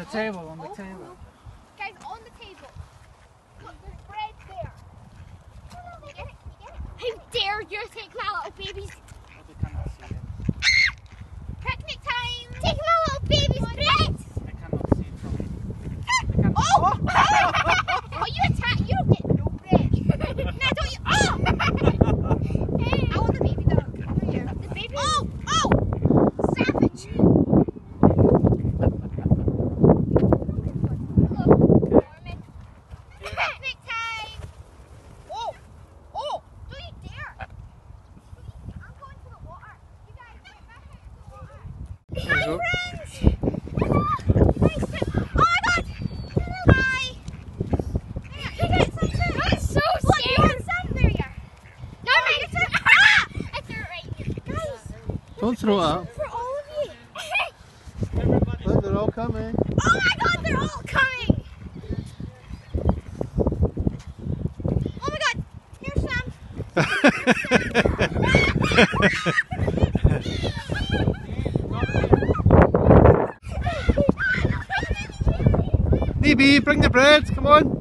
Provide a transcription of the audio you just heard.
table, on the table. Guys, on the table. Look, there's bread there. You get it? You get it? How dare you take my little baby's... They cannot see it. Picnic time! Take my little baby's bread! They cannot see it from... They cannot... Oh! Oh, you attack! You don't get no bread! No, don't you... Oh! Hey, I want the baby dog. Come here. The baby... Oh! Oh! Savage! Picnic time! Oh! Oh! Don't you dare! I'm going to the water. You guys, get back into the water. Hi, friends! Hello! You guys sit... Oh my god! Hi! You guys, that's so scary! Look, you want some? There you are. No, right, it's it. Ah! I threw it right here. Guys! Don't throw it up. For all of you! Look, they're all coming. Oh my god, they're all coming! Oh my god! Here's some! Maybe bring the bread, come on.